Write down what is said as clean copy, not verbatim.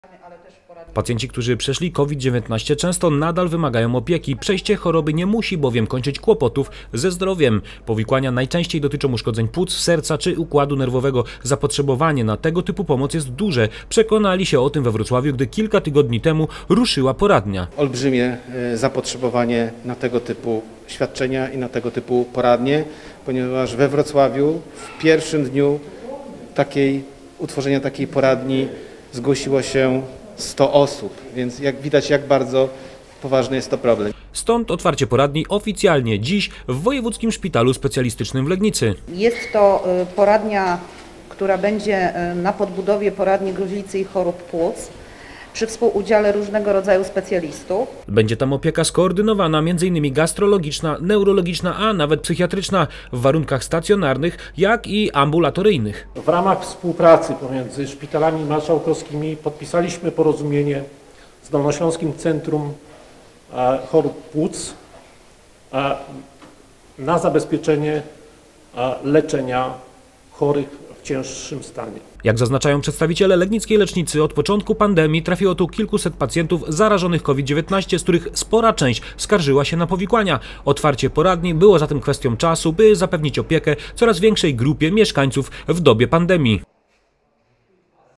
Pacjenci, którzy przeszli COVID-19, często nadal wymagają opieki. Przejście choroby nie musi bowiem kończyć kłopotów ze zdrowiem. Powikłania najczęściej dotyczą uszkodzeń płuc, serca czy układu nerwowego. Zapotrzebowanie na tego typu pomoc jest duże. Przekonali się o tym we Wrocławiu, gdy kilka tygodni temu ruszyła poradnia. Olbrzymie zapotrzebowanie na tego typu świadczenia i na tego typu poradnie, ponieważ we Wrocławiu w pierwszym dniu utworzenia takiej poradni zgłosiło się 100 osób, więc jak widać, jak bardzo poważny jest to problem. Stąd otwarcie poradni oficjalnie dziś w Wojewódzkim Szpitalu Specjalistycznym w Legnicy. Jest to poradnia, która będzie na podbudowie poradni gruźlicy i chorób płuc, przy współudziale różnego rodzaju specjalistów. Będzie tam opieka skoordynowana, m.in. gastrologiczna, neurologiczna, a nawet psychiatryczna w warunkach stacjonarnych, jak i ambulatoryjnych. W ramach współpracy pomiędzy szpitalami marszałkowskimi podpisaliśmy porozumienie z Dolnośląskim Centrum Chorób Płuc na zabezpieczenie leczenia chorych w cięższym stanie. Jak zaznaczają przedstawiciele legnickiej lecznicy, od początku pandemii trafiło tu kilkuset pacjentów zarażonych COVID-19, z których spora część skarżyła się na powikłania. Otwarcie poradni było zatem kwestią czasu, by zapewnić opiekę coraz większej grupie mieszkańców w dobie pandemii.